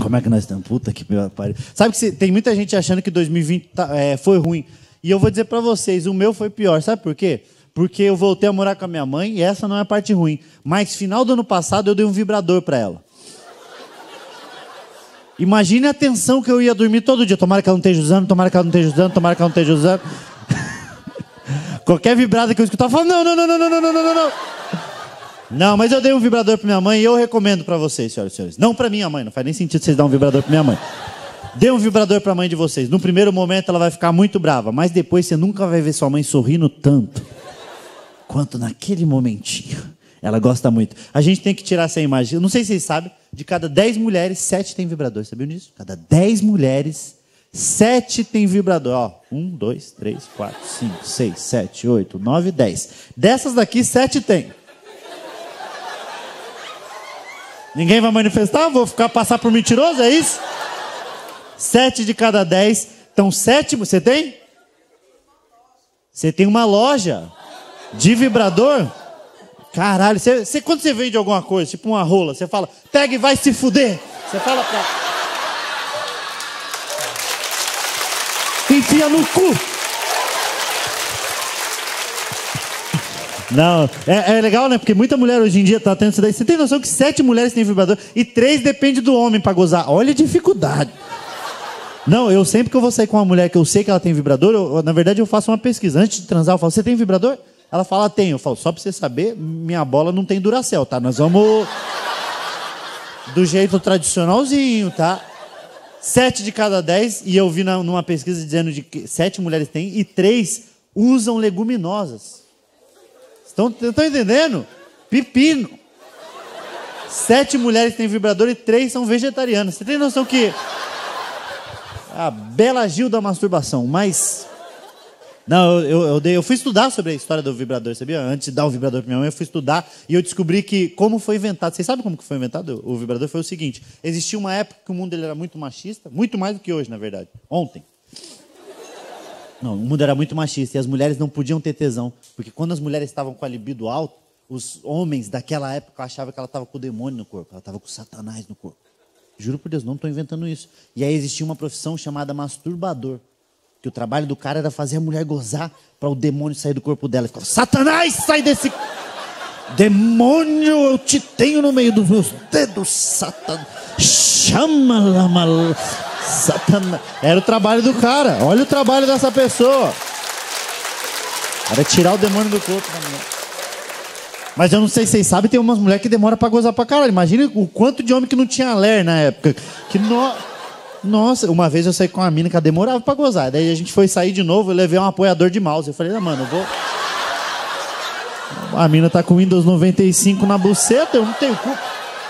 como é que nós estamos? Puta que pariu. Sabe que tem muita gente achando que 2020 foi ruim. E eu vou dizer pra vocês, o meu foi pior. Sabe por quê? Porque eu voltei a morar com a minha mãe e essa não é a parte ruim. Mas final do ano passado eu dei um vibrador pra ela. Imagine a tensão que eu ia dormir todo dia. Tomara que ela não esteja usando, tomara que ela não esteja usando, tomara que ela não esteja usando. Qualquer vibrada que eu escutava, eu falava, não. Não, mas eu dei um vibrador pra minha mãe e eu recomendo pra vocês, senhoras e senhores. Não pra minha mãe, não faz nem sentido vocês darem um vibrador pra minha mãe. Dê um vibrador pra mãe de vocês. No primeiro momento ela vai ficar muito brava, mas depois você nunca vai ver sua mãe sorrindo tanto quanto naquele momentinho. Ela gosta muito. A gente tem que tirar essa imagem. Eu não sei se vocês sabem, de cada 10 mulheres, 7 tem vibrador. Sabiam disso? Cada 10 mulheres, 7 tem vibrador. Ó, 1, 2, 3, 4, 5, 6, 7, 8, 9, 10. Dessas daqui, 7 tem. Ninguém vai manifestar? Vou passar por mentiroso, é isso? 7 de cada 10. Então, 7... Você tem? Você tem uma loja de vibrador? Caralho, quando você vende alguma coisa, tipo uma rola, você fala, pega e vai se fuder. Você fala pra... Enfia no cu. Não, é legal, né? Porque muita mulher hoje em dia tá tendo isso daí. Você tem noção que 7 mulheres têm vibrador e 3 depende do homem pra gozar. Olha a dificuldade. Não, eu sempre que eu vou sair com uma mulher que eu sei que ela tem vibrador, na verdade eu faço uma pesquisa. Antes de transar, eu falo, você tem vibrador? Ela fala, tem. Eu falo, só pra você saber, minha bola não tem Duracell, tá? Nós vamos do jeito tradicionalzinho, tá? 7 de cada 10, e eu vi numa pesquisa dizendo que 7 mulheres têm e 3 usam leguminosas. Estão entendendo? Pepino. 7 mulheres têm vibrador e 3 são vegetarianas. Você tem noção que... A Bela Gil da masturbação, mas... Não, eu fui estudar sobre a história do vibrador, sabia? Antes de dar o vibrador pra minha mãe, eu fui estudar e eu descobri que como foi inventado. Vocês sabem como que foi inventado o vibrador? Foi o seguinte, existia uma época que o mundo ele era muito machista, muito mais do que hoje, na verdade. Ontem. Não, o mundo era muito machista e as mulheres não podiam ter tesão, porque quando as mulheres estavam com a libido alta, os homens daquela época achavam que ela estava com o demônio no corpo, ela estava com o Satanás no corpo. Juro por Deus, não estou inventando isso. E aí existia uma profissão chamada masturbador. Que o trabalho do cara era fazer a mulher gozar para o demônio sair do corpo dela. Ele ficava, Satanás, sai desse... Demônio, eu te tenho no meio dos meus dedos, Satanás. Chama-la, Satanás. Era o trabalho do cara. Olha o trabalho dessa pessoa. Era tirar o demônio do corpo da mulher. Mas eu não sei se vocês sabem, tem umas mulheres que demoram pra gozar pra caralho. Imagina o quanto de homem que não tinha ler na época. Nossa, uma vez eu saí com uma mina que ela demorava pra gozar. Daí a gente foi sair de novo, eu levei um apoiador de mouse. Eu falei, mano, eu vou... A mina tá com Windows 95 na buceta, eu não tenho culpa.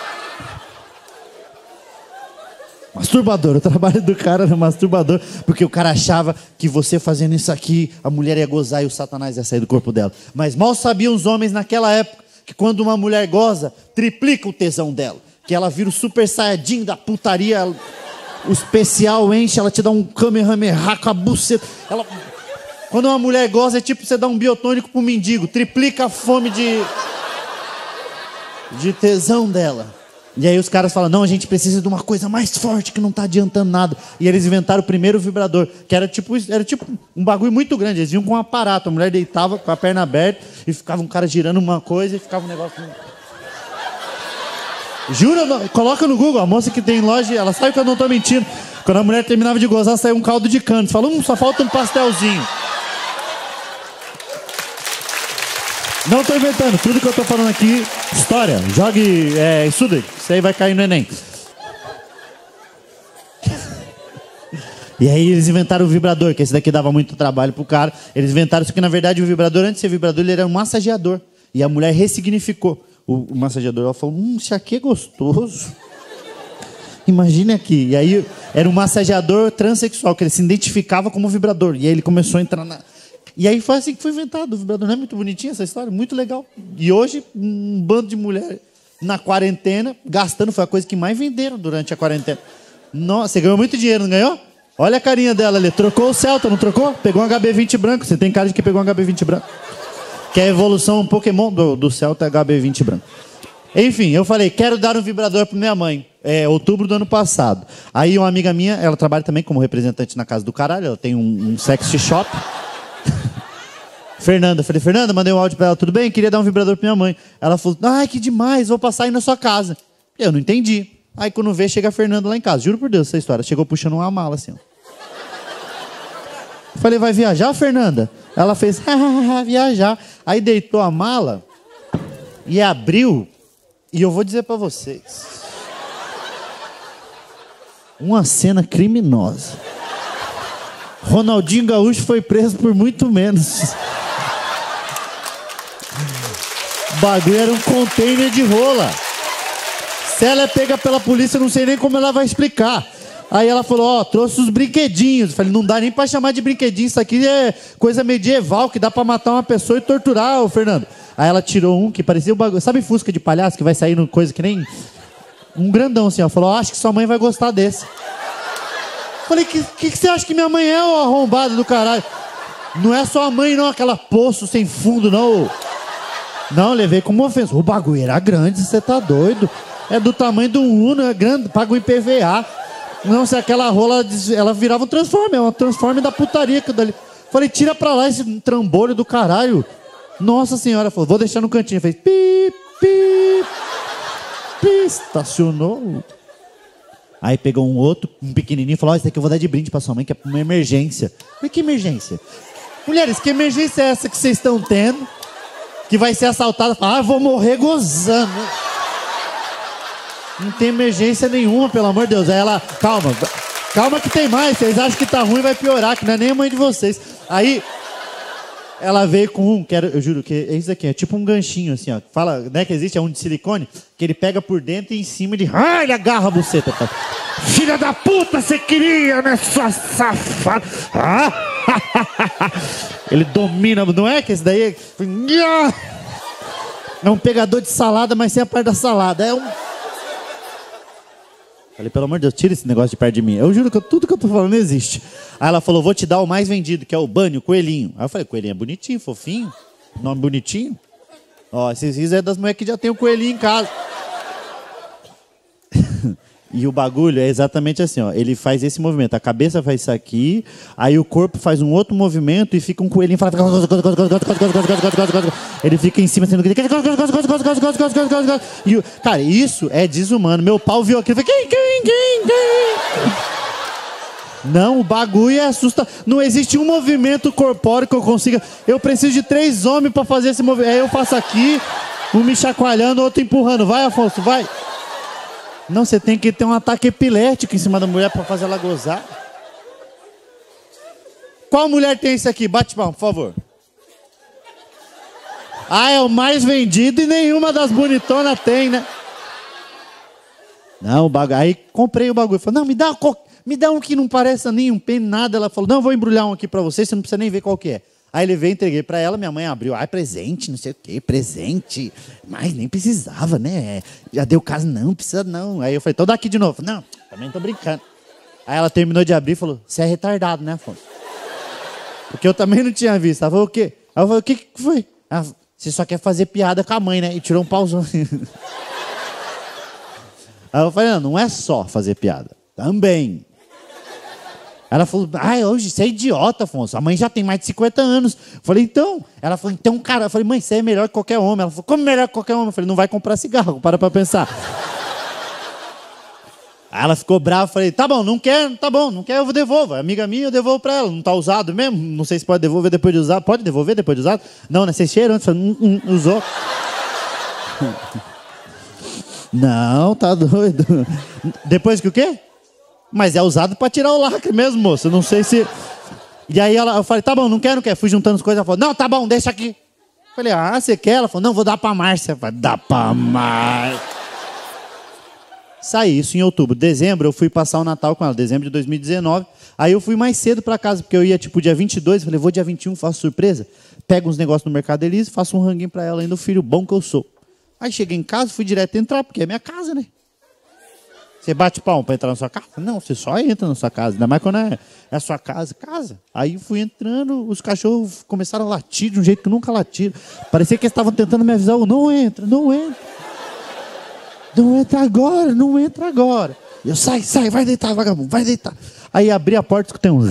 Masturbador, o trabalho do cara era masturbador, porque o cara achava que você fazendo isso aqui, a mulher ia gozar e o Satanás ia sair do corpo dela. Mas mal sabiam os homens naquela época que quando uma mulher goza, triplica o tesão dela. Que ela vira o super saiyajin da putaria, o especial enche, ela te dá um kamehameha com a buceta. Quando uma mulher goza, é tipo você dar um biotônico pro mendigo, triplica a fome de tesão dela. E aí os caras falam, não, a gente precisa de uma coisa mais forte que não tá adiantando nada. E eles inventaram o primeiro vibrador, que era tipo um bagulho muito grande. Eles vinham com um aparato, a mulher deitava com a perna aberta e ficava um cara girando uma coisa e ficava um negócio... Jura? Coloca no Google, a moça que tem loja, ela sabe que eu não tô mentindo. Quando a mulher terminava de gozar, saiu um caldo de cana. Você fala, só falta um pastelzinho. Não tô inventando, tudo que eu tô falando aqui, história. Jogue, estude, isso aí vai cair no Enem. E aí eles inventaram o vibrador, que esse daqui dava muito trabalho pro cara. Eles inventaram isso que, na verdade, o vibrador, antes de ser vibrador, ele era um massageador. E a mulher ressignificou o massageador. Ela falou, isso aqui é gostoso. Imagine aqui. E aí era um massageador transexual, que ele se identificava como vibrador. E aí ele começou a entrar na... E aí foi assim que foi inventado o vibrador. Não é muito bonitinha essa história? Muito legal. E hoje, um bando de mulher na quarentena, gastando, foi a coisa que mais venderam durante a quarentena. Nossa, você ganhou muito dinheiro, não ganhou? Olha a carinha dela ali. Trocou o Celta, não trocou? Pegou um HB20 branco. Você tem cara de que pegou um HB20 branco. Que é a evolução, um Pokémon do Celta HB20 branco. Enfim, eu falei, quero dar um vibrador para minha mãe. Outubro do ano passado. Aí uma amiga minha, ela trabalha também como representante na Casa do Caralho, ela tem um sexy shop. Fernanda, falei, Fernanda, mandei um áudio pra ela, tudo bem? Queria dar um vibrador pra minha mãe. Ela falou, ai, que demais, vou passar aí na sua casa. Eu não entendi. Aí quando vê, chega a Fernanda lá em casa. Juro por Deus essa história. Chegou puxando uma mala assim, ó. Falei, vai viajar, Fernanda? Ela fez, viajar. Aí deitou a mala e abriu. E eu vou dizer pra vocês. Uma cena criminosa. Ronaldinho Gaúcho foi preso por muito menos. O bagulho era um container de rola. Se ela é pega pela polícia, eu não sei nem como ela vai explicar. Aí ela falou, trouxe os brinquedinhos. Eu falei, não dá nem pra chamar de brinquedinho. Isso aqui é coisa medieval, que dá pra matar uma pessoa e torturar, ô Fernando. Aí ela tirou um que parecia um bagulho. Sabe Fusca de palhaço, que vai saindo coisa que nem... Um grandão assim, ó. Falou, acho que sua mãe vai gostar desse. Falei, que você acha que minha mãe é, ô arrombado do caralho? Não é sua mãe, não, aquela poço sem fundo, não. Não, levei como ofensa. O bagulho era grande, você tá doido. É do tamanho de um Uno, é grande, paga o IPVA. Não, se aquela rola, ela virava um transforme, é uma transforme da putaria que dali. Falei, tira pra lá esse trambolho do caralho. Nossa senhora, falou, vou deixar no cantinho. Fez pi, pi, pi, estacionou. Aí pegou um outro, um pequenininho, e falou, esse daqui eu vou dar de brinde pra sua mãe, que é uma emergência. Falei, que emergência? Mulheres, que emergência é essa que vocês estão tendo? Que vai ser assaltada? Eu vou morrer gozando. Não tem emergência nenhuma, pelo amor de Deus. Aí ela, calma que tem mais. Vocês acham que tá ruim, vai piorar, que não é nem a mãe de vocês. Aí, ela veio com um, eu juro que é isso aqui, é tipo um ganchinho assim, ó. Fala, né, que existe, é um de silicone, que ele pega por dentro e em cima ele agarra a buceta. Tá? Filha da puta, você queria, né, sua safada? Ele domina, não é que esse daí é um pegador de salada, mas sem a parte da salada. É um... Falei, pelo amor de Deus, tira esse negócio de perto de mim. Eu juro que tudo que eu tô falando existe. Aí ela falou, vou te dar o mais vendido, que é o Bunny, o coelhinho. Aí eu falei, coelhinho é bonitinho, fofinho. Nome bonitinho. Ó, esses é das mulheres que já tem o coelhinho em casa. E o bagulho é exatamente assim, ó. Ele faz esse movimento. A cabeça faz isso aqui, aí o corpo faz um outro movimento e fica um coelhinho fala... Ele fica em cima sendo... E, cara, isso é desumano. Meu pau viu aquilo e falou... Não, o bagulho é assustador. Não existe um movimento corpóreo que eu consiga... Eu preciso de 3 homens pra fazer esse movimento. Aí eu faço aqui, um me chacoalhando, o outro empurrando. Vai, Afonso, vai. Não, você tem que ter um ataque epilético em cima da mulher pra fazer ela gozar. Qual mulher tem isso aqui? Bate palma, por favor. É o mais vendido e nenhuma das bonitonas tem, né? Não, o bagulho. Aí comprei o bagulho. Falei, não, me dá um que não pareça nem um pênis, nada. Ela falou, não, vou embrulhar um aqui pra você não precisa nem ver qual que é. Aí ele veio, entreguei pra ela, minha mãe abriu. Presente, não sei o quê, presente. Mas nem precisava, né? Já deu caso, não precisa não. Aí eu falei, então dá aqui de novo. Não, também tô brincando. Aí ela terminou de abrir e falou, você é retardado, né, Afonso? Porque eu também não tinha visto. Ela falou, o quê? Aí eu falei, o que foi? Ela falou, você só quer fazer piada com a mãe, né? E tirou um pauzão. Aí eu falei, não é só fazer piada. Também. Ela falou, hoje você é idiota, Afonso. A mãe já tem mais de 50 anos. Eu falei, então. Ela falou, então, cara. Eu falei, mãe, você é melhor que qualquer homem. Ela falou, como melhor que qualquer homem? Eu falei, não vai comprar cigarro, para pra pensar. Aí ela ficou brava, eu falei, tá bom, não quer, tá bom, não quer, eu devolvo. É amiga minha, eu devolvo pra ela. Não tá usado mesmo? Não sei se pode devolver depois de usar. Pode devolver depois de usado? Não, né? Você cheira antes, usou. Não, tá doido. Depois que o quê? Mas é usado pra tirar o lacre mesmo, moço. Eu não sei se... E aí eu falei, tá bom, não quer. Fui juntando as coisas. Ela falou, não, tá bom, deixa aqui. Eu falei, você quer? Ela falou, não, vou dar pra Márcia. Eu falei, dá pra Márcia. Saí isso em outubro. Dezembro eu fui passar o Natal com ela. Dezembro de 2019. Aí eu fui mais cedo pra casa, porque eu ia tipo dia 22. Falei, vou dia 21, faço surpresa. Pego uns negócios no Mercado Elise, faço um ranguinho pra ela, ainda o filho bom que eu sou. Aí cheguei em casa, fui direto entrar, porque é minha casa, né? Você bate palma pra entrar na sua casa? Não, você só entra na sua casa. Ainda mais quando é a sua casa. Casa. Aí fui entrando, os cachorros começaram a latir de um jeito que nunca latiram. Parecia que eles estavam tentando me avisar. Não entra, não entra. Não entra agora, não entra agora. Eu, sai, vai deitar, vagabundo, vai deitar. Aí abri a porta e escutei um...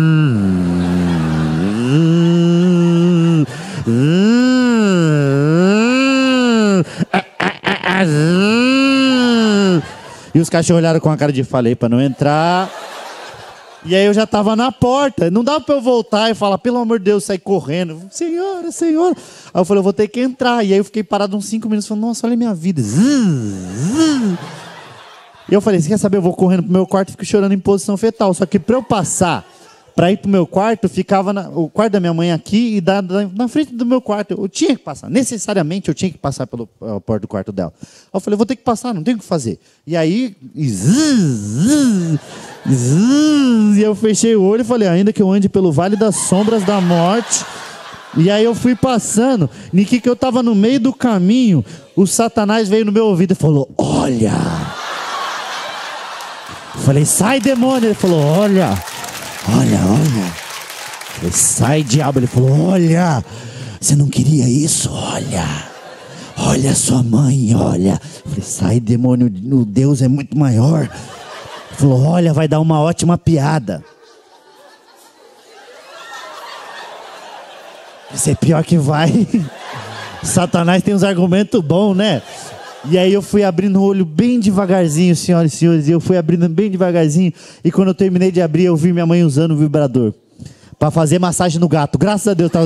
E os cachorros olharam com a cara de falei pra não entrar. E aí eu já tava na porta. Não dava pra eu voltar e falar, pelo amor de Deus, sair correndo. Senhora, senhora. Aí eu falei, eu vou ter que entrar. E aí eu fiquei parado uns 5 minutos falando, nossa, olha a minha vida. E eu falei, você quer saber? Eu vou correndo pro meu quarto e fico chorando em posição fetal. Só que pra eu passar, pra ir pro meu quarto, ficava o quarto da minha mãe aqui e na frente do meu quarto. Eu tinha que passar. Necessariamente eu tinha que passar pela porta do quarto dela. Aí eu falei, vou ter que passar, não tenho o que fazer. E aí... E eu fechei o olho e falei, ainda que eu ande pelo vale das sombras da morte. E aí eu fui passando. E que eu tava no meio do caminho, o Satanás veio no meu ouvido e falou, olha. Eu falei, sai, demônio. Ele falou, olha. Eu falei, sai, diabo. Ele falou, olha. Você não queria isso? Olha sua mãe, olha. Eu falei, sai, demônio. O Deus é muito maior. Ele falou, olha, vai dar uma ótima piada. Isso é pior que vai. Satanás tem uns argumentos bons, né? E aí eu fui abrindo o olho bem devagarzinho, senhoras e senhores. E eu fui abrindo bem devagarzinho. E quando eu terminei de abrir, eu vi minha mãe usando o vibrador pra fazer massagem no gato. Graças a Deus, tava...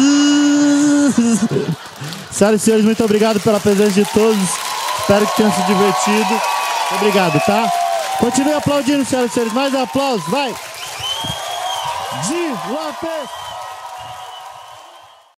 Senhoras e senhores, muito obrigado pela presença de todos. Espero que tenham se divertido. Obrigado, tá? Continue aplaudindo, senhoras e senhores. Mais aplausos, vai! De Lopes!